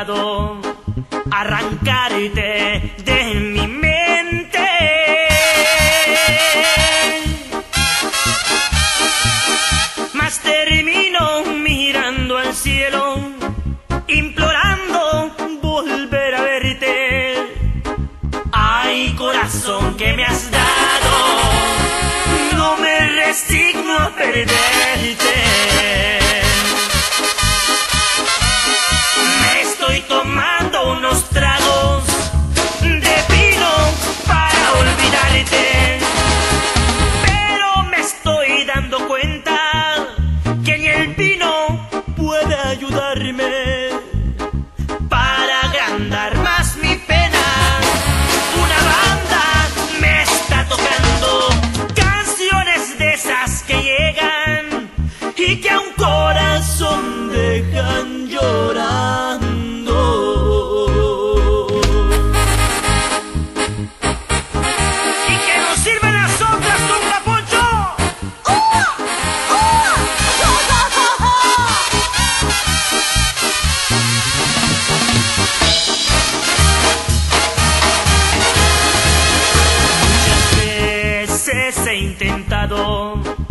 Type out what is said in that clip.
intentado arrancarte de mi mente. Mas termino mirando al cielo, implorando volver a verte. Ay, corazón que me has dado, no me resigno a perderte. Me estoy tomando unos tragos de vino para olvidarte, pero me estoy dando cuenta que ni el vino puede ayudarme para agrandar más mi pena. Una banda me está tocando canciones de esas que llegan y que a un corazón dejan llorando. ¿Y que nos sirven las otras, nunca, Poncho? Muchas veces he intentado